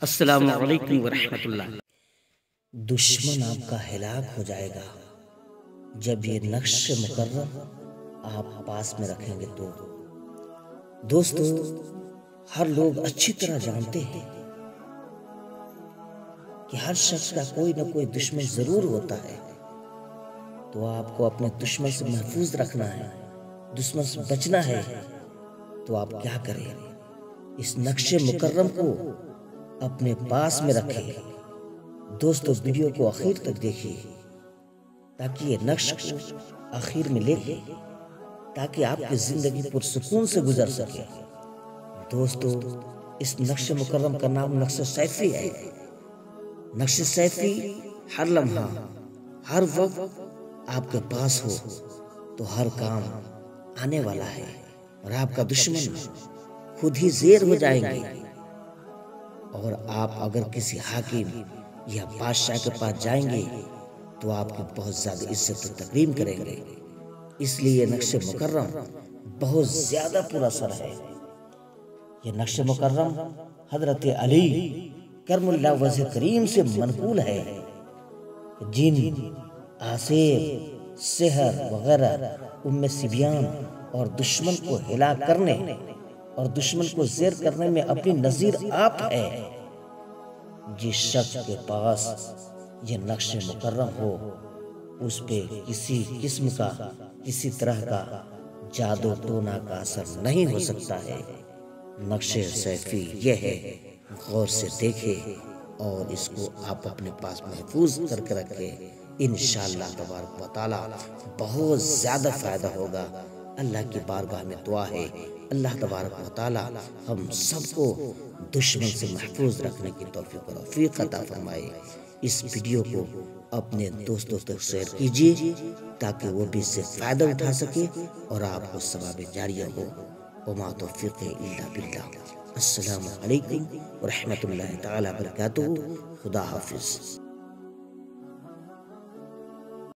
अस्सलामु अलैकुम वरहमतुल्लाह। दुश्मन आपका हिलाक हो जाएगा जब ये नक्श मुकर्रम आप पास में रखेंगे तो। दोस्तों, हर लोग अच्छी तरह जानते हैं कि हर शख्स का कोई ना कोई दुश्मन जरूर होता है, तो आपको अपने दुश्मन से महफूज रखना है, दुश्मन से बचना है। तो आप क्या करें? इस नक्शे मुकर्रम को अपने पास में रखें। दोस्तों, वीडियो को आखिर तक देखिए ताकि ये नक्श को आखिर में लेके ताकि आपकी जिंदगी पुरसुकून से गुजर सके। दोस्तों, इस नक्श मुकर्रम का नाम नक्श सैफी है। नक्श सैफी हर लम्हा हर वक्त आपके पास हो तो हर काम आने वाला है और आपका दुश्मन खुद ही ज़ेर हो जाएंगे। और आप अगर किसी हाकिम या बादशाह के पास जाएंगे तो आपकी बहुत ज्यादा इज्जत और तकरीम करेंगे। इसलिए ये नक्शे मुकर्रम बहुत ज्यादा पुरअसर है। ये नक्शे मुकर्रम हजरत अली करमुल्लाह वजह करीम से मनकूल है। जिन, आसेर, सेहर वगैरह उम्मे सिबियान और दुश्मन को हिला करने और दुश्मन को ज़ेर करने में अपनी नज़ीर आप है। जिस शख्स के पास ये नक्शे मुकर्रम हो उस पे किसी किस्म का किसी तरह का जादू टोना का असर नहीं हो सकता है। नक्शे सैफी ये है, गौर से देखे और इसको आप अपने पास महफूज करके रखें। इंशाअल्लाह तबारक व तआला बहुत ज़्यादा फ़ायदा होगा। अल्लाह की बारगाह में दुआ है, अल्लाह तबारक व तआला हम सबको दुश्मन से महफूज रखने की तौफीक और रफ़ीक अता फरमाए। इस वीडियो को अपने दोस्तों तक शेयर कीजिए ताकि वो भी इससे फ़ायदा उठा सके और आपको सवाब जारिया हो। वमा तौफीक़ी इल्ला बिल्लाह। अस्सलामु अलैकुम व रहमतुल्लाहि तआला व बरकातुहू। खुदा हाफिज़।